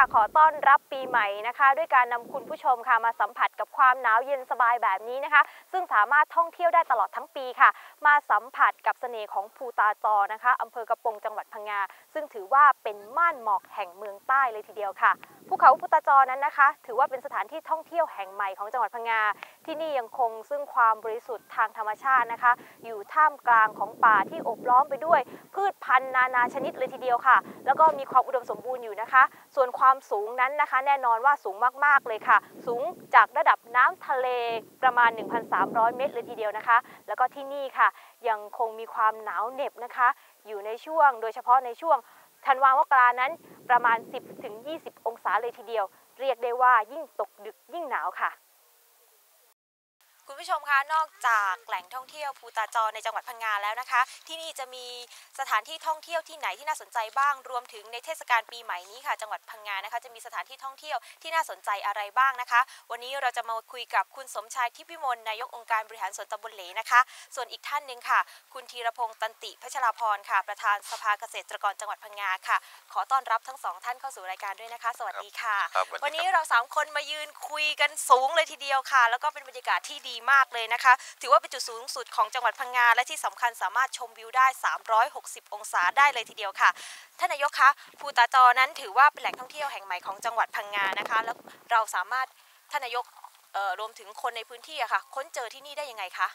ขอต้อนรับปีใหม่นะคะด้วยการนำคุณผู้ชมค่ะมาสัมผัสกับความหนาวเย็นสบายแบบนี้นะคะซึ่งสามารถท่องเที่ยวได้ตลอดทั้งปีค่ะมาสัมผัสกับเสน่ห์ของภูตาจอนะคะอำเภอกระโปงจังหวัดพังงาซึ่งถือว่าเป็นม่านหมอกแห่งเมืองใต้เลยทีเดียวค่ะภูเขาภูตาจอนั้นนะคะถือว่าเป็นสถานที่ท่องเที่ยวแห่งใหม่ของจังหวัดพังงาที่นี่ยังคงซึ่งความบริสุทธิ์ทางธรรมชาตินะคะอยู่ท่ามกลางของป่าที่โอบล้อมไปด้วยพืชพันธุ์นานาชนิดเลยทีเดียวค่ะแล้วก็มีความอุดมสมบูรณ์อยู่นะคะส่วนความสูงนั้นนะคะแน่นอนว่าสูงมากๆเลยค่ะสูงจากระดับน้ำทะเลประมาณ 1,300 เมตรเลยทีเดียวนะคะแล้วก็ที่นี่ค่ะยังคงมีความหนาวเหน็บนะคะอยู่ในช่วงโดยเฉพาะในช่วงธันวามกรานั้นประมาณ 10-20 องศาเลยทีเดียวเรียกได้ว่ายิ่งตกดึกยิ่งหนาวค่ะคุณผู้ชมคะนอกจากแหล่งท่องเที่ยวภูตาจอในจังหวัดพังงาแล้วนะคะที่นี่จะมีสถานที่ท่องเที่ยวที่ไหนที่น่าสนใจบ้างรวมถึงในเทศกาลปีใหม่นี้ค่ะจังหวัดพังงานะคะจะมีสถานที่ท่องเที่ยวที่น่าสนใจอะไรบ้างนะคะวันนี้เราจะมาคุยกับคุณสมชายทิพย์วิมลนายกองค์การบริหารส่วนตำบลเหลนะคะส่วนอีกท่านหนึ่งค่ะคุณธีรพงษ์ตันติพัชราพรค่ะประธานสภาเกษตรกรจังหวัดพังงาค่ะขอต้อนรับทั้งสองท่านเข้าสู่รายการด้วยนะคะสวัสดีค่ะวันนี้เรา3คนมายืนคุยกันสูงเลยทีเดียวค่ะแล้วก็เป็นบรรยากาศที่ดีมากเลยนะคะถือว่าเป็นจุดสูงสุดของจังหวัดพังงาและที่สำคัญสามารถชมวิวได้360องศาได้เลยทีเดียวค่ะท่านนายกคะภูตาจอนั้นถือว่าเป็นแหล่งท่องเที่ยวแห่งใหม่ของจังหวัดพังงานะคะแล้วเราสามารถท่านนายกรวมถึงคนในพื้นที่อะค่ะค้นเจอที่นี่ได้ยังไงคะ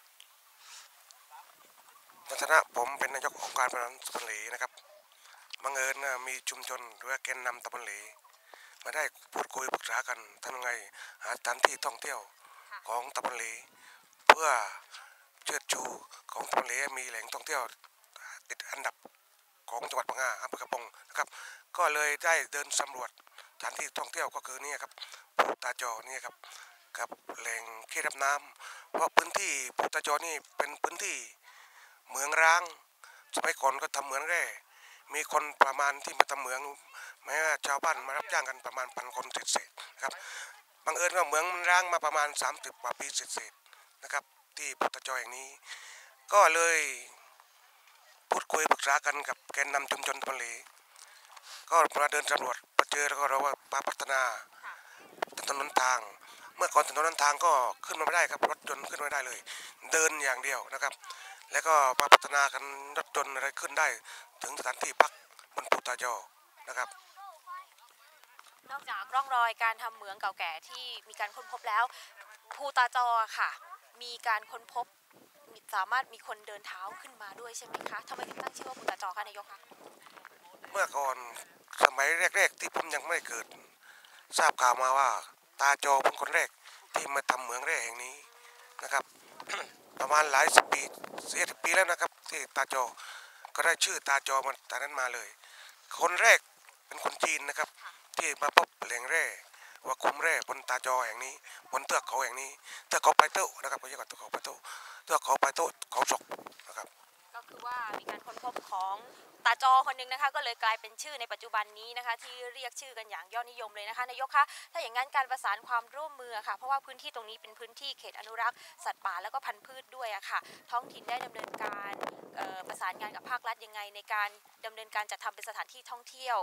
ในฐานะผมเป็นนายกองค์การบริหารตำบลเหลนะครับบังเอิญมีชุมชนหรือแกนนำตำบลเหลมาได้พูดคุยปรึกษากันทำยังไงหาสถานที่ท่องเที่ยวของตำบลเหลเพื่อเชิดชูของตำบลเหลมีแหล่งท่องเที่ยวติดอันดับของจังหวัดพังงาอำเภอกระโปงนะครับก็เลยได้เดินสำรวจสถานที่ท่องเที่ยวก็คือนี่ครับภูตาจอนี่ครับกับแหล่งเขตรับน้ำเพราะพื้นที่ภูตาจอนี่เป็นพื้นที่เหมืองร้างสมัยก่อนก็ทำเหมืองแร่มีคนประมาณที่มาทำเหมืองแม้ว่าชาวบ้านมารับจ้างกันประมาณ1,000 คนเศษๆครับบังเอิญว่าเหมืองมันร้างมาประมาณ30 กว่าปีเศษๆนะครับที่ภูตาจอแห่งนี้ก็เลยพูดคุยปรึกษากันกับแกนนำชุมชนตำบลเหลก็มาเดินสำรวจไปเจอแล้วก็เราว่าพัฒนาถนนทางเมื่อก่อนถนนทางก็ขึ้นมาไม่ได้ครับรถยนต์ขึ้นไม่ได้เลยเดินอย่างเดียวนะครับแล้วก็มาพัฒนากันรถยนต์อะไรขึ้นได้ถึงสถานที่พักบนภูตาจอนะครับนอกจากร่องรอยการทำเหมืองเก่าแก่ที่มีการค้นพบแล้วภูตาจอค่ะมีการค้นพบสามารถมีคนเดินเท้าขึ้นมาด้วยใช่ไหมคะทำไมถึงตั้งชื่อว่าภูตาจอคะนายกคะเมื่อก่อนสมัยแรกๆที่ผมยังไม่เกิดทราบข่าวมาว่าตาจอเป็นคนแรกที่มาทำเหมืองแร่แห่งนี้นะครับ ประมาณหลายสิบปี40 ปีแล้วนะครับที่ตาจอก็ได้ชื่อตาจอมาแต่นั้นมาเลยคนแรกเป็นคนจีนนะครับที่มาพบแหล่งแร่ว่าคุมแร่บนตาจอแห่งนี้บนเทือกเขาแห่งนี้เทือกเขาไปโต้นะครับเขาเรียกว่าเทือกเขาไปโต้เขาศกนะครับก็คือว่ามีการค้นพบของตาจอคนหนึ่งนะคะก็เลยกลายเป็นชื่อในปัจจุบันนี้นะคะที่เรียกชื่อกันอย่างยอดนิยมเลยนะคะนายกคะถ้าอย่างนั้นการประสานความร่วมมือค่ะเพราะว่าพื้นที่ตรงนี้เป็นพื้นที่เขตอนุรักษ์สัตว์ป่าแล้วก็พันธุ์พืชด้วยอะค่ะท้องถิ่นได้ดำเนินการประสานงานกับภาครัฐยังไงในการดำเนินการจัดทำเป็นสถานที่ท่องเที่ยว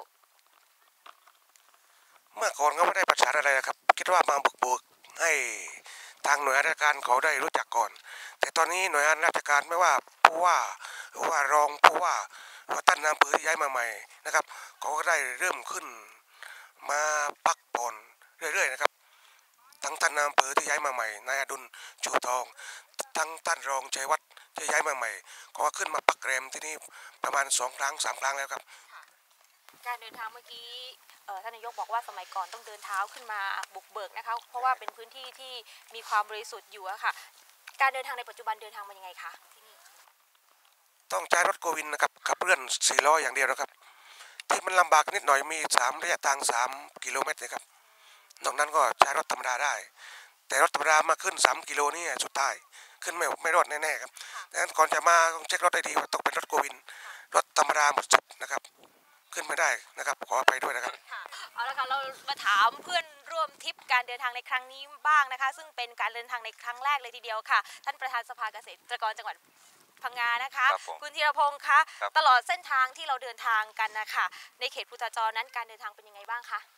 เมื่อก่อนก็ไม่ได้ประสานอะไรนะครับคิดว่ามาบุกให้ทางหน่วยราชการเขาได้รู้จักก่อนแต่ตอนนี้หน่วยงานราชการไม่ว่าผู้ว่าหรือว่ารองผู้ว่าท่านนายอำเภอที่ย้ายมาใหม่นะครับเขาก็ได้เริ่มขึ้นมาพักผ่อนเรื่อยๆนะครับทั้งท่านนายอำเภอที่ย้ายมาใหม่นายอดุลชูทองทั้งท่านรองชัยวัฒน์ที่ย้ายมาใหม่ก็ขึ้นมาปักแรมที่นี่ประมาณ2 ครั้ง 3 ครั้งแล้วครับการเดินทางเมื่อกี้ท่านนายกบอกว่าสมัยก่อนต้องเดินเท้าขึ้นมาบุกเบิกนะคะเพราะว่าเป็นพื้นที่ที่มีความบริสุทธิ์อยู่อะค่ะการเดินทางในปัจจุบันเดินทางเป็นยังไงคะที่นี่ต้องใช้รถโกวินนะครับขับเลื่อน4 ล้ออย่างเดียวนะครับที่มันลำบากนิดหน่อยมีระยะทาง3 กิโลเมตรนะครับนอกนั้นก็ใช้รถธรรมดาได้แต่รถธรรมดามาขึ้น3 กิโลนี่สุดท้ายขึ้นไม่รอดแน่ๆครับดังนั้นก่อนจะมาต้องเช็ครถให้ดีว่าต้องเป็นรถโกวินรถธรรมดาหมดสิทธิ์นะครับขึ้นไม่ได้นะครับขอไปด้วยนะครับเอาละค่ะเรามาถามเพื่อนร่วมทริปการเดินทางในครั้งนี้บ้างนะคะซึ่งเป็นการเดินทางในครั้งแรกเลยทีเดียวค่ะท่านประธานสภาเกษตรกรจังหวัดพังงานะคะคุณธีรพงศ์คะตลอดเส้นทางที่เราเดินทางกันนะคะในเขตภูตาจอนั้นการเดินทางเป็นยังไงบ้างคะ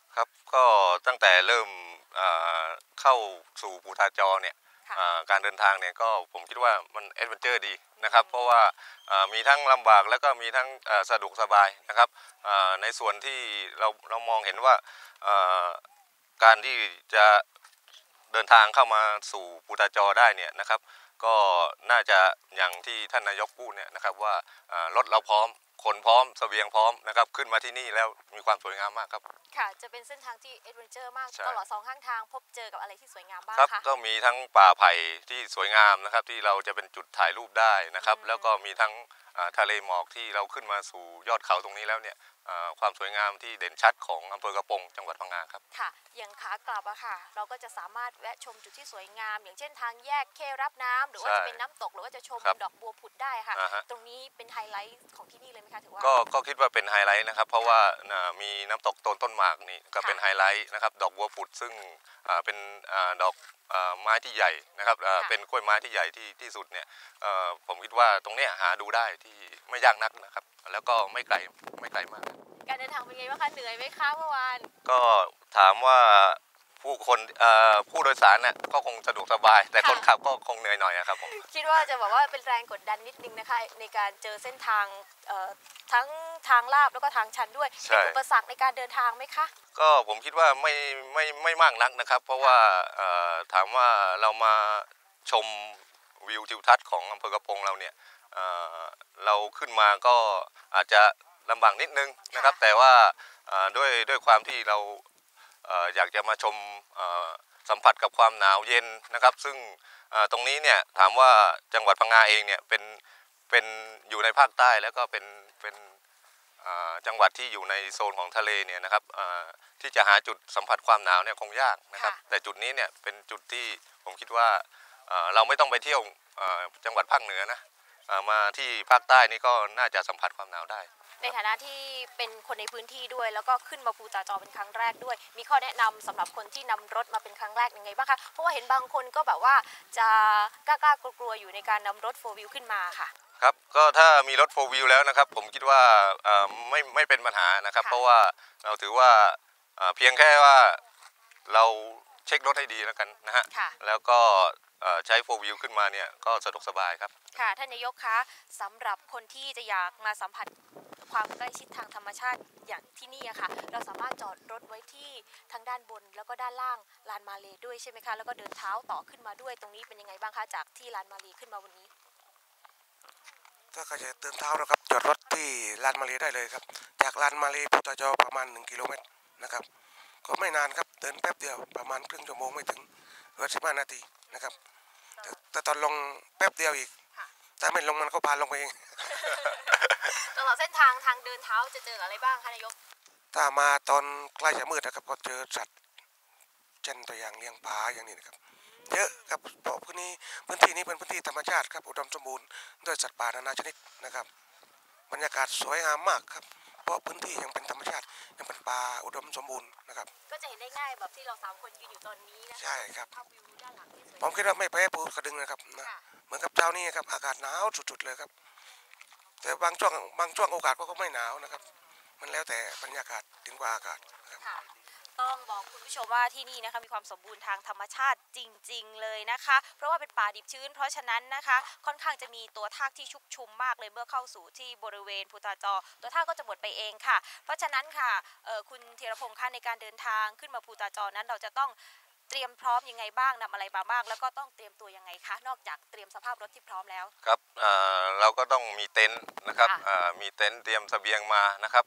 ครับก็ตั้งแต่เริ่มเข้าสู่ภูทาจอเนี่ยการเดินทางเนี่ยก็ผมคิดว่ามันแอดเวนเจอร์ดีนะครับเพราะว่ามีทั้งลำบากแล้วก็มีทั้งสะดวกสบายนะครับในส่วนที่เรามองเห็นว่าการที่จะเดินทางเข้ามาสู่ภูทาจอได้เนี่ยนะครับก็น่าจะอย่างที่ท่านนายกพูดเนี่ยนะครับว่ารถเราพร้อมคนพร้อมเสบียงพร้อมนะครับขึ้นมาที่นี่แล้วมีความสวยงามมากครับค่ะจะเป็นเส้นทางที่แอดเวนเจอร์มากตลอด2ข้างทางพบเจอกับอะไรที่สวยงามบ้างครับคะก็มีทั้งป่าไผ่ที่สวยงามนะครับที่เราจะเป็นจุดถ่ายรูปได้นะครับแล้วก็มีทั้งทะเลหมอกที่เราขึ้นมาสู่ยอดเขาตรงนี้แล้วเนี่ยความสวยงามที่เด่นชัดของอำเภอกระโปรงจังหวัดพังงาครับค่ะอย่างขากลับอะค่ะเราก็จะสามารถแวะชมจุดที่สวยงามอย่างเช่นทางแยกเครับน้ำหรือว่าจะเป็นน้ำตกหรือว่าจะชมดอกบัวผุดได้ค่ะตรงนี้เป็นไฮไลท์ของที่นี่เลยไหมคะถือว่าก็คิดว่าเป็นไฮไลท์นะครับเพราะว่ามีน้ำตกต้นหมากนี่ก็เป็นไฮไลท์นะครับดอกบัวผุดซึ่งเป็นดอกไม้ที่ใหญ่นะครับเป็นกล้วยไม้ที่ใหญ่ที่สุดเนี่ยผมคิดว่าตรงนี้หาดูได้ที่ไม่ยากนักนะครับแล้วก็ไม่ไกลมากการเดินทางเป็นไงบ้างคะเหนื่อยไหมคะเมื่อวานก็ถามว่าผู้โดยสารน่ะก็คงสะดวกสบายแต่คนขับก็คงเหนื่อยหน่อยครับผมคิดว่าจะบอกว่าเป็นแรงกดดันนิดนึงนะคะในการเจอเส้นทางทั้งทางลาบแล้วก็ทางชันด้วยเป็นอุปสรรคในการเดินทางไหมคะก็ผมคิดว่าไม่มากนักนะครับเพราะว่าถามว่าเรามาชมวิวทิวทัศน์ของอำเภอกระโปรงเราเนี่ยเราขึ้นมาก็อาจจะลำบากนิดนึงนะครับแต่ว่าด้วยความที่เราอยากจะมาชมสัมผัสกับความหนาวเย็นนะครับซึ่งตรงนี้เนี่ยถามว่าจังหวัดพังงาเองเนี่ยเป็นอยู่ในภาคใต้แล้วก็เป็นจังหวัดที่อยู่ในโซนของทะเลเนี่ยนะครับที่จะหาจุดสัมผัสความหนาวเนี่ยคงยากนะครับแต่จุดนี้เนี่ยเป็นจุดที่ผมคิดว่าเราไม่ต้องไปเที่ยวจังหวัดภาคเหนือนะมาที่ภาคใต้นี่ก็น่าจะสัมผัสความหนาวได้ในฐานะที่เป็นคนในพื้นที่ด้วยแล้วก็ขึ้นมาภูตาจอเป็นครั้งแรกด้วยมีข้อแนะนำสำหรับคนที่นำรถมาเป็นครั้งแรกยังไงบ้างคะเพราะว่าเห็นบางคนก็แบบว่าจะกล้ากลัวอยู่ในการนำรถ4 wheel ขึ้นมาค่ะครับก็ถ้ามีรถ4 wheel แล้วนะครับผมคิดว่าไม่เป็นปัญหานะครับเพราะว่าเราถือว่าเพียงแค่ว่าเราเช็ครถให้ดีแล้วกันนะฮะแล้วก็ใช้4 wheel ขึ้นมาเนี่ยก็สะดวกสบายครับค่ะท่านนายกคะสำหรับคนที่จะอยากมาสัมผัสความใกล้ชิดทางธรรมชาติอย่างที่นี่อะค่ะเราสามารถจอดรถไว้ที่ทางด้านบนแล้วก็ด้านล่างลานมาเลด้วยใช่ไหมคะแล้วก็เดินเท้าต่อขึ้นมาด้วยตรงนี้เป็นยังไงบ้างคะจากที่ลานมาเลขึ้นมาวันนี้ถ้าใครจะเดินเท้านะครับจอดรถที่ลานมาเลได้เลยครับจากลานมาเลภูตาจอประมาณ1 กิโลเมตรนะครับก็ไม่นานครับเดินแป๊บเดียวประมาณครึ่งชั่วโมงไม่ถึงหรือ15 นาทีนะครับแต่ตอนลงแป๊บเดียวอีกถ้าไม่ลงมันก็พาลงไปเองตลอดเส้นทางเดินเท้าจะเจออะไรบ้างคะนายกถ้ามาตอนใกล้จะมืดนะครับก็เจอสัตว์เช่นตัวอย่างเลี้ยงผาอย่างนี้นะครับเยอะครับเพราะพื้นที่นี้เป็นพื้นที่ธรรมชาติครับอุดมสมบูรณ์ด้วยสัตว์ป่านานาชนิดนะครับบรรยากาศสวยงามมากครับเพราะพื้นที่ยังเป็นธรรมชาติยังเป็นป่าอุดมสมบูรณ์นะครับก็จะเห็นได้ง่ายแบบที่เรา3 คนยืนอยู่ตอนนี้นะใช่ครับผมคิดว่าไม่แพ้ภูกระดึงนะครับนะเหมือนกับเช้านี้ครับอากาศหนาวสุดๆเลยครับแต่บางช่วงโอกาสก็ไม่หนาวนะครับมันแล้วแต่บรรยากาศถึงกว่าอากาศต้องบอกคุณผู้ชมว่าที่นี่นะคะมีความสมบูรณ์ทางธรรมชาติจริงๆเลยนะคะเพราะว่าเป็นป่าดิบชื้นเพราะฉะนั้นนะคะค่อนข้างจะมีตัวทากที่ชุกชุมมากเลยเมื่อเข้าสู่ที่บริเวณภูตาจอตัวทากก็จะหมดไปเองค่ะเพราะฉะนั้นค่ะคุณธีรพงษ์คะในการเดินทางขึ้นมาภูตาจอนั้นเราจะต้องเตรียมพร้อมยังไงบ้างนำอะไรมาบ้างแล้วก็ต้องเตรียมตัวยังไงคะนอกจากเตรียมสภาพรถที่พร้อมแล้วครับเราก็ต้องมีเต็นท์นะครับมีเต็นท์เตรียมเสบียงมานะครับ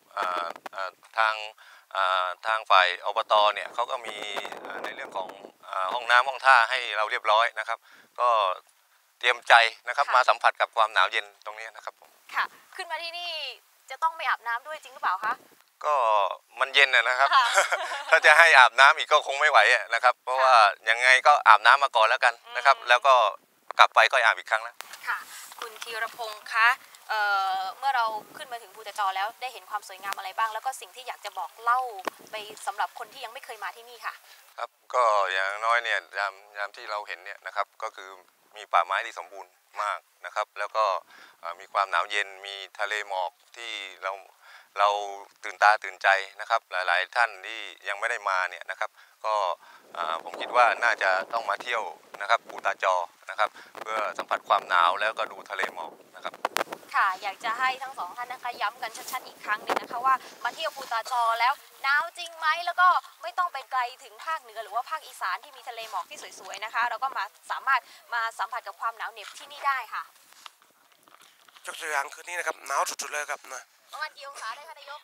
ทางฝ่ายอบตเนี่ยเขาก็มีในเรื่องของห้องน้ำห้องท่าให้เราเรียบร้อยนะครับก็เตรียมใจนะครับมาสัมผัสกับความหนาวเย็นตรงนี้นะครับผมค่ะขึ้นมาที่นี่จะต้องไม่อาบน้ำด้วยจริงหรือเปล่าคะก็มันเย็นนะครับถ้าจะให้อาบน้ำอีกก็คงไม่ไหวนะครับเพราะว่ายังไงก็อาบน้ำมาก่อนแล้วกันนะครับแล้วก็กลับไปก็อาบอีกครั้งแล้วค่ะคุณธีรพงษ์คะเมื่อเราขึ้นมาถึงภูตาจอแล้วได้เห็นความสวยงามอะไรบ้างแล้วก็สิ่งที่อยากจะบอกเล่าไปสำหรับคนที่ยังไม่เคยมาที่นี่ค่ะครับก็อย่างน้อยเนี่ยยามที่เราเห็นเนี่ยนะครับก็คือมีป่าไม้ที่สมบูรณ์มากนะครับแล้วก็มีความหนาวเย็นมีทะเลหมอกที่เราเราตื่นตาตื่นใจนะครับหลายๆท่านที่ยังไม่ได้มาเนี่ยนะครับก็ผมคิดว่าน่าจะต้องมาเที่ยวนะครับภูตาจอนะครับเพื่อสัมผัสความหนาวแล้วก็ดูทะเลหมอกนะครับค่ะอยากจะให้ทั้งสองท่านนะคะย้ำกันชัดๆอีกครั้งหนึ่งนะคะว่ามาเที่ยวภูตาจอแล้วหนาวจริงไหมแล้วก็ไม่ต้องไปไกลถึงภาคเหนือหรือว่าภาคอีสานที่มีทะเลหมอกที่สวยๆนะคะเราก็สามารถมาสัมผัสกับความหนาวเหน็บที่นี่ได้ค่ะยกตัวอย่างคืนนี้นะครับหนาวสุดๆเลยครับนะประมาณกี่องศาได้คะนายก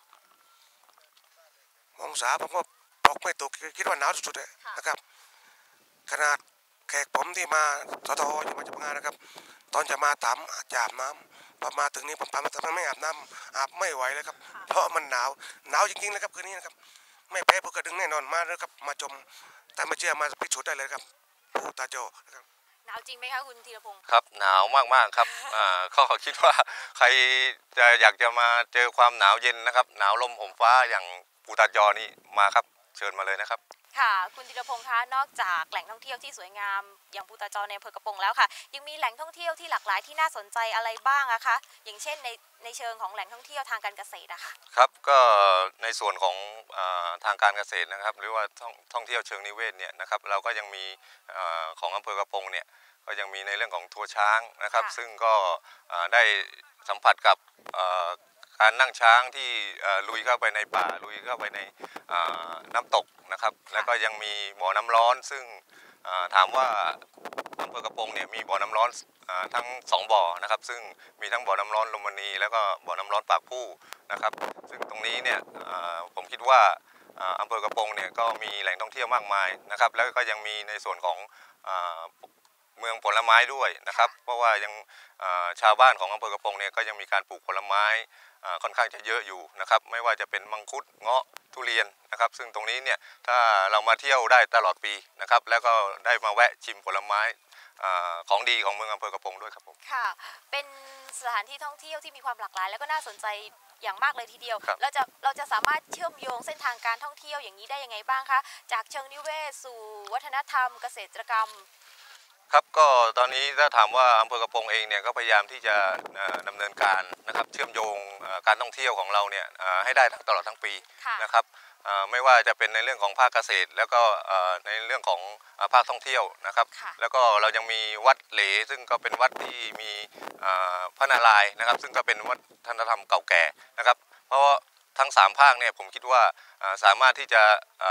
องศาผมก็บอกไม่ตกคิดว่าหนาวสุดๆเลยนะครับขนาดแขกผมที่มาสทอยู่มาจากงานนะครับตอนจะมาถามอาบน้ำพอมาถึงนี้ผมถามว่าทำไมไม่อาบน้ำอาบไม่ไหวเลยครับเพราะมันหนาวจริงๆเลยครับคืนนี้นะครับไม่แพ้ภูกระดึงแน่นอนมาแล้วครับมาชมถ้าไม่เชื่อมาพิสูจน์ได้เลยครับภูตาโจนะครับหนาวจริงไหมคะคุณธีรพงศ์ครับหนาวมากๆครับก็คิดว่าใครจะอยากจะมาเจอความหนาวเย็นนะครับหนาวลมห่มฟ้าอย่างภูตาจอนี่มาครับเชิญมาเลยนะครับค่ะคุณธีรพงศ์คะนอกจากแหล่งท่องเที่ยวที่สวยงามอย่างภูตาจอในอำเภอกระโปรงแล้วค่ะยังมีแหล่งท่องเที่ยวที่หลากหลายที่น่าสนใจอะไรบ้างอะคะอย่างเช่นในเชิงของแหล่งท่องเที่ยวทางการเกษตรอะค่ะครับก็ในส่วนของทางการเกษตรนะครับหรือว่าท่องเที่ยวเชิงนิเวศเนี่ยนะครับเราก็ยังมีของอำเภอกระโปรงเนี่ยก็ยังมีในเรื่องของทัวร์ช้างนะครับซึ่งก็ได้สัมผัสกับการนั่งช้างที่ลุยเข้าไปในป่าลุยเข้าไปในน้ำตกนะครับแล้วก็ยังมีบ่อน้ำร้อนซึ่งถามว่าอำเภอกระโปรงเนี่ยมีบ่อน้ำร้อนทั้ง2บ่อนะครับซึ่งมีทั้งบ่อน้ำร้อนลมมณีแล้วก็บ่อน้ำร้อนปากผู้นะครับซึ่งตรงนี้เนี่ยผมคิดว่าอำเภอกระโปรงเนี่ยก็มีแหล่งท่องเที่ยวมากมายนะครับแล้วก็ยังมีในส่วนของเมืองผลไม้ด้วยนะครับเพราะว่ายังชาวบ้านของอำเภอกระโปรงเนี่ยก็ยังมีการปลูกผลไม้ค่อนข้างจะเยอะอยู่นะครับไม่ว่าจะเป็นมังคุดเงาะทุเรียนนะครับซึ่งตรงนี้เนี่ยถ้าเรามาเที่ยวได้ตลอดปีนะครับแล้วก็ได้มาแวะชิมผลไม้ของดีของเมืองอำเภอกระโปรงด้วยครับผมค่ะเป็นสถานที่ท่องเที่ยวที่มีความหลากหลายแล้วก็น่าสนใจอย่างมากเลยทีเดียวเราจะสามารถเชื่อมโยงเส้นทางการท่องเที่ยวอย่างนี้ได้ยังไงบ้างคะจากเชิงนิเวศสู่วัฒนธรรมเกษตรกรรมครับก็ตอนนี้ถ้าถามว่าอำเภอกระโปรงเองเนี่ยก็พยายามที่จะดำเนินการนะครับเชื่อมโยงการท่องเที่ยวของเราเนี่ยให้ได้ตลอดทั้งปีนะครับไม่ว่าจะเป็นในเรื่องของภาคเกษตรแล้วก็ในเรื่องของภาคท่องเที่ยวนะครับแล้วก็เรายังมีวัดเหลซึ่งก็เป็นวัดที่มีพระนารายณ์นะครับซึ่งก็เป็นวัฒนธรรมเก่าแก่นะครับเพราะทั้ง3ภาคเนี่ยผมคิดว่าสามารถที่จะ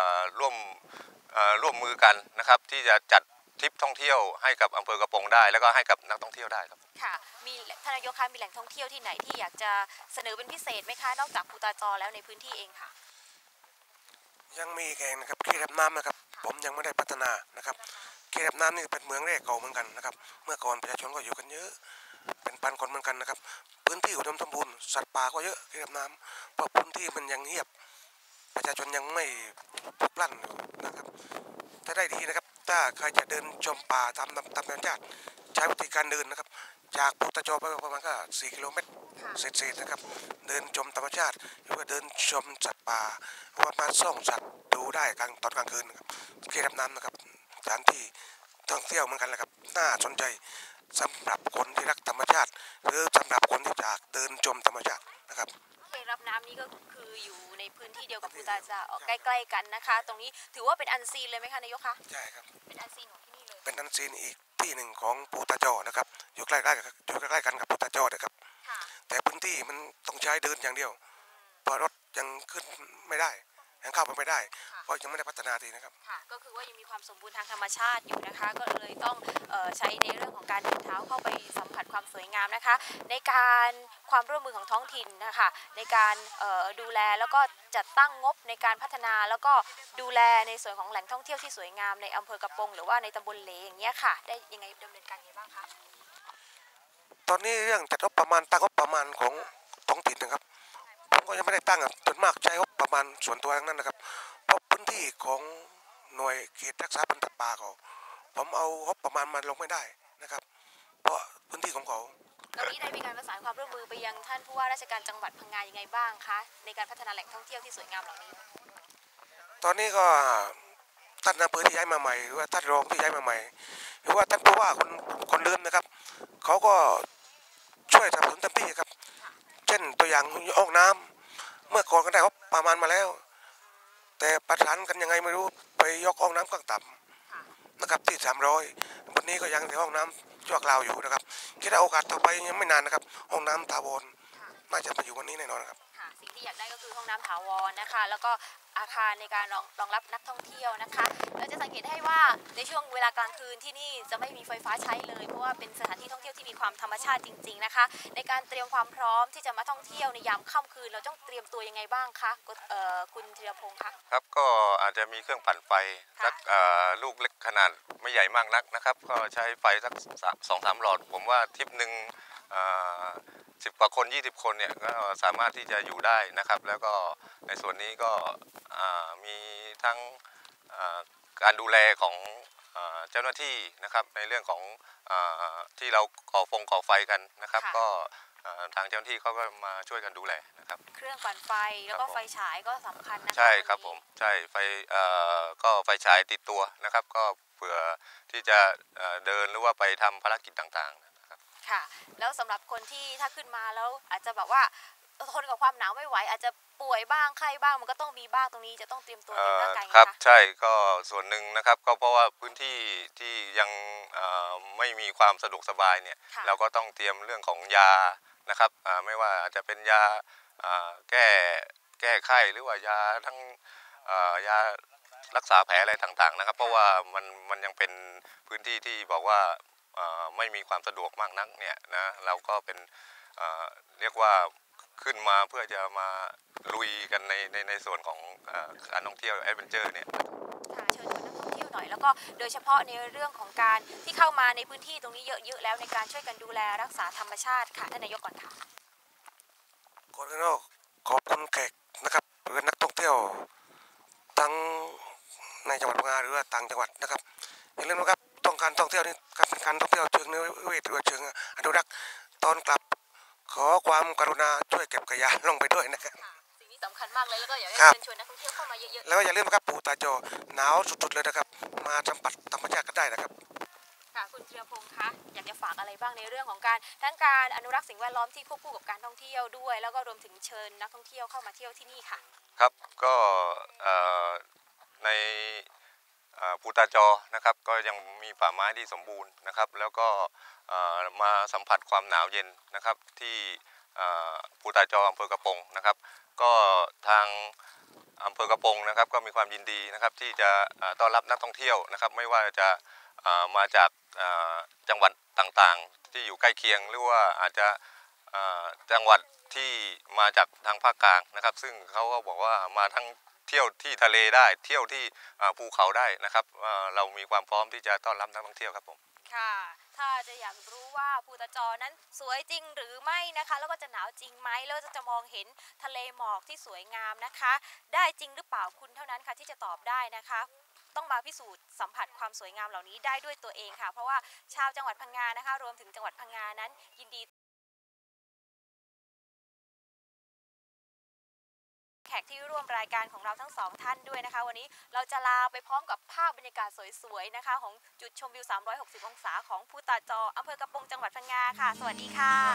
ร่วมมือกันนะครับที่จะจัดทริปท่องเที่ยวให้กับอำเภอกระโปรงได้แล้วก็ให้กับนักท่องเที่ยวได้ครับค่ะมีท่านนายกคะมีแหล่งท่องเที่ยวที่ไหนที่อยากจะเสนอเป็นพิเศษไหมคะนอกจากภูตาจอแล้วในพื้นที่เองค่ะยังมีแข่งนะครับเขตรับน้ำนะครับผมยังไม่ได้พัฒนานะครับเขตรับน้ำนี่เป็นเมืองแรกเก่าเหมือนกันนะครับเมื่อก่อนประชาชนก็อยู่กันเยอะเป็นพันคนเหมือนกันนะครับพื้นที่อุดมสมบูรณ์สัตว์ป่าก็เยอะเขตรับน้ำเพราะพื้นที่มันยังเงียบประชาชนยังไม่พลุกพล่านนะครับถ้าได้ดีนะครับถ้าใครจะเดินชมป่าตามธรรมชาติใช้วิธีการเดินนะครับจากภูตาจอไปประมาณก็4 กิโลเมตรเศษๆนะครับเดินชมธรรมชาติหรือว่าเดินชมสัตว์ป่าว่ามาส่องสัตว์ดูได้ตอนกลางคืนนะครับเขตรับน้ำนะครับสถานที่ท่องเที่ยวเหมือนกันแหละครับน่าสนใจสำหรับคนที่รักธรรมชาติหรือสำหรับคนที่อยากเดินชมธรรมชาตินะครับเขตรับน้ำนี้ก็คืออยู่ในพื้นที่เดียวกับภูตาจอใกล้ๆกันนะคะตรงนี้ถือว่าเป็นอันซีนเลยไหมคะนายกคะใช่ครับเป็นอันซีนของที่นี่เลยเป็นอันซีนอีกที่หนึ่งของภูตาจอนะครับอยู่ใกล้ๆกันกับภูตาจอนะครับแต่พื้นที่มันต้องใช้เดินอย่างเดียวเพราะรถยังขึ้นไม่ได้ยังเข้าไปไม่ได้เพราะยังไม่ได้พัฒนาทีนะครับค่ะก็คือว่ายังมีความสมบูรณ์ทางธรรมชาติอยู่นะคะก็เลยต้องใช้ในเรื่องของการเดินเท้าเข้าไปสัมผัสความสวยงามนะคะในการความร่วมมือของท้องถิ่นนะคะในการดูแลแล้วก็จัดตั้งงบในการพัฒนาแล้วก็ดูแลในส่วนของแหล่งท่องเที่ยวที่สวยงามในอำเภอกระโปรงหรือว่าในตำบลเหลอย่างเงี้ยค่ะได้ยังไงดำเนินการยังไงบ้างคะตอนนี้เรื่องจัดงบประมาณตั้งงบประมาณของท้องถิ่นนะครับผมก็ยังไม่ได้ตั้งส่วนมากใช้งบประมาณส่วนตัวทั้งนั้นนะครับเพราะพื้นที่ของหน่วยเขตรักษาพันธุ์ป่าเขาผมเอางบประมาณมาลงไม่ได้นะครับเพราะพื้นที่ของเขาตอนนี้ได้มีการประสานความร่วมมือไปยังท่านผู้ว่าราชการจังหวัดพังงายังไงบ้างคะในการพัฒนาแหล่งท่องเที่ยวที่สวยงามเหล่านี้ตอนนี้ก็ท่านนายอำเภอที่ย้ายมาใหม่หรือว่าท่านรองที่ย้ายมาใหม่หรือว่าท่านผู้ว่าคนเดิมนะครับเขาก็ช่วยสนับสนุนเต็มที่ครับเช่นตัวอย่างห้องน้ำเมื่อก่อนก็ได้ประมาณมาแล้ว แต่ประสานกันยังไงไม่รู้ไปยกห้องน้ำข้างต่ำนะครับที่300วันนี้ก็ยังในห้องน้ำชั่วคราวอยู่นะครับคิดว่าโอกาสต่อไปยังไม่นานนะครับห้องน้ำถาวรน่าจะมาอยู่วันนี้แน่นอนครับสิ่งที่อยากได้ก็คือห้องน้ำถาวรนะคะแล้วก็อาคารในการรองรับนักท่องเที่ยวนะคะเราจะสังเกตให้ว่าในช่วงเวลากลางคืนที่นี่จะไม่มีไฟฟ้าใช้เลยเพราะว่าเป็นสถานที่ท่องเที่ยวที่มีความธรรมชาติจริงๆนะคะในการเตรียมความพร้อมที่จะมาท่องเที่ยวในยามค่ำคืนเราต้องเตรียมตัวยังไงบ้างคะคุณธีรพงศ์คะครับก็อาจจะมีเครื่องปั่นไฟสักลูกเล็กขนาดไม่ใหญ่มากนักนะครับก็ใช้ไฟสัก2-3 หลอดผมว่าทริปหนึ่ง10 กว่าคน20 คนเนี่ยก็สามารถที่จะอยู่ได้นะครับแล้วก็ในส่วนนี้ก็มีทั้งการดูแลของเจ้าหน้าที่นะครับในเรื่องของที่เราก่อไฟกันนะครับก็ทางเจ้าหน้าที่เขาก็มาช่วยกันดูแลนะครับเครื่องปั่นไฟแล้วก็ไฟฉายก็สำคัญนะคะใช่ครับผมใช่ก็ไฟฉายติดตัวนะครับก็เผื่อที่จะเดินหรือว่าไปทำภารกิจต่างๆนะครับค่ะแล้วสำหรับคนที่ถ้าขึ้นมาแล้วอาจจะแบบว่าทนกับความหนาวไม่ไหวอาจจะป่วยบ้างไข้บ้างมันก็ต้องมีบ้างตรงนี้จะต้องเตรียมตัวในร่างกายครับใช่ก็ส่วนหนึ่งนะครับก็เพราะว่าพื้นที่ที่ยังไม่มีความสะดวกสบายเนี่ยเราก็ต้องเตรียมเรื่องของยานะครับไม่ว่าจะเป็นยาแก้ไข้หรือว่ายาทั้งยารักษาแผลอะไรต่างๆนะครับเพราะว่ามันยังเป็นพื้นที่ที่บอกว่าไม่มีความสะดวกมากนักเนี่ยนะเราก็เป็นเรียกว่าขึ้นมาเพื่อจะมาลุยกันในส่วนของการท่องเที่ยวแอดเวนเจอร์เนี่ยค่ะเชิญชวนนักท่องเที่ยวหน่อยแล้วก็โดยเฉพาะในเรื่องของการที่เข้ามาในพื้นที่ตรงนี้เยอะๆแล้วในการช่วยกันดูแลรักษาธรรมชาติค่ะท่านนายกก่อนค่ะก่อนอื่นก็ขอบคุณแขกนะครับหรือนักท่องเที่ยวทั้งในจังหวัดพังงาหรือว่าต่างจังหวัดนะครับอย่าลืมนะครับต้องการท่องเที่ยวนี่เป็นการท่องเที่ยวเชิงนิเวศหรือเชิงอนุรักษ์ตอนกลับขอความกรุณาช่วยเก็บขยะลงไปด้วยนะครับสิ่งนี้สำคัญมากเลยแล้วก็อยากให้เชิญชวนนักท่องเที่ยวเข้ามาเยอะๆแล้วอย่าลืมนะครับปูตาโจหนาวสุดๆเลยนะครับมาสัมผัสธรรมชาติกันได้นะครับค่ะคุณธีรพงศ์คะอยากจะฝากอะไรบ้างในเรื่องของการทั้งการอนุรักษ์สิ่งแวดล้อมที่ควบคู่กับการท่องเที่ยวด้วยแล้วก็รวมถึงเชิญนักท่องเที่ยวเข้ามาเที่ยวที่นี่ค่ะครับก็ในภูตาจอนะครับก็ยังมีป่าไม้ที่สมบูรณ์นะครับแล้วก็มาสัมผัสความหนาวเย็นนะครับที่ภูตาจออำเภอกระปงนะครับก็ทางอำเภอกระปงนะครับก็มีความยินดีนะครับที่จะต้อนรับนักท่องเที่ยวนะครับไม่ว่าจะมาจากจังหวัดต่างๆที่อยู่ใกล้เคียงหรือว่าอาจจะจังหวัดที่มาจากทางภาคกลางนะครับซึ่งเขาก็บอกว่ามาทั้งเที่ยวที่ทะเลได้เที่ยวที่ภูเขาได้นะครับเรามีความพร้อมที่จะต้อนรับนักท่องเที่ยวครับผมค่ะถ้าจะอยากรู้ว่าภูตาจอนั้นสวยจริงหรือไม่นะคะแล้วก็จะหนาวจริงไหมแล้วจะมองเห็นทะเลหมอกที่สวยงามนะคะได้จริงหรือเปล่าคุณเท่านั้นค่ะที่จะตอบได้นะคะต้องมาพิสูจน์สัมผัสความสวยงามเหล่านี้ได้ด้วยตัวเองค่ะเพราะว่าชาวจังหวัดพังงานะคะรวมถึงจังหวัดพังงานั้นยินดีแขกที่ร่วมรายการของเราทั้งสองท่านด้วยนะคะวันนี้เราจะลาไปพร้อมกับภาพบรรยากาศสวยๆนะคะของจุดชมวิว360 องศาของภูตาจออำเภอกระปงจังหวัดพังงาค่ะสวัสดี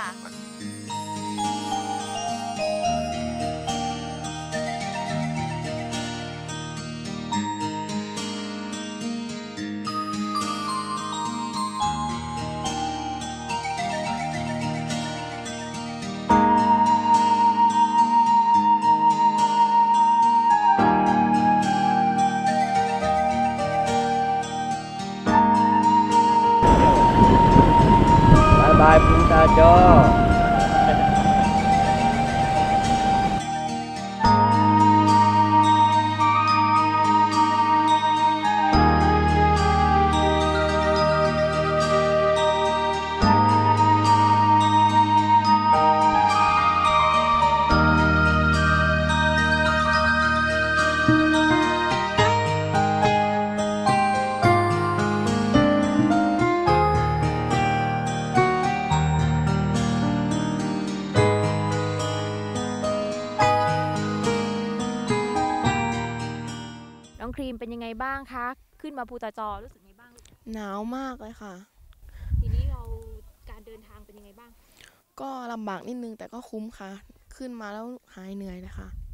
ค่ะบายภูตาจอน้องครีมเป็นยังไงบ้างคะขึ้นมาภูตาจอรู้สึกยังไงบ้างหนาวมากเลยค่ะทีนี้เราการเดินทางเป็นยังไงบ้างก็ลำบากนิดนึงแต่ก็คุ้มค่ะขึ้นมาแล้วหายเหนื่อยเลยค่ะ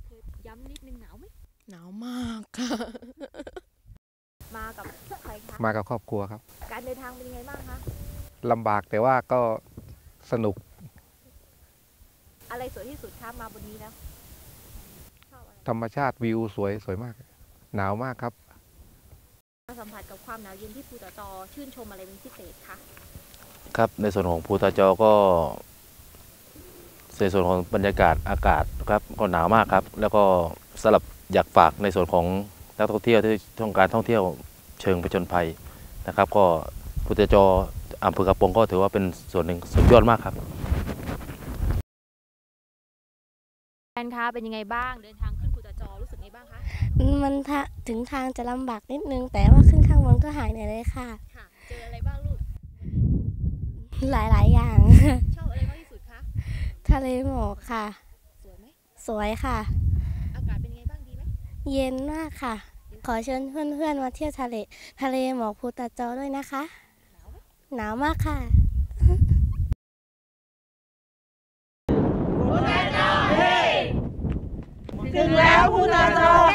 ย้ำนิดนึงหนาวไหมหนาวมากค่ะมากับใครคะมากับครอบครัวครับการเดินทางเป็นยังไงบ้างคะลำบากแต่ว่าก็สนุกอะไรสวยที่สุดคะมาบนนี้แล้วชอบอะไรธรรมชาติวิวสวยมาก หนาวมากครับมาสัมผัสกับความหนาวเย็นที่ภูตาจอชื่นชมอะไรเป็นพิเศษคะครับในส่วนของภูตาจอก็ในส่วนของบรรยากาศอากาศครับก็หนาวมากครับ แล้วก็สำหรับอยากฝากในส่วนของนักท่องเที่ยวที่ต้องการท่องเที่ยวเชิงผจญภัยนะครับ ก็ภูตาจออำเภอกระโปรงก็ถือว่าเป็นส่วนหนึ่งสุดยอดมากครับแฟนคะเป็นยังไงบ้างเดินทางขึ้นภูตาจอรู้สึกไงบ้างคะมันถึงทางจะลำบากนิดนึง แต่ว่าขึ้นข้างบนก็หายเหนื่อยเลยค่ะค่ะ เจออะไรบ้างลูกหลายอย่างชอบอะไรมากที่สุดคะทะเลหมอกค่ะสวยไหมสวยค่ะอากาศเป็นยังไงบ้างดีไหมเย็นมากค่ะ ขอเชิญเพื่อนๆมาเที่ยวทะเลหมอกภูตาจอด้วยนะคะ หนาวมากค่ะถึงแล้วภูตาจอ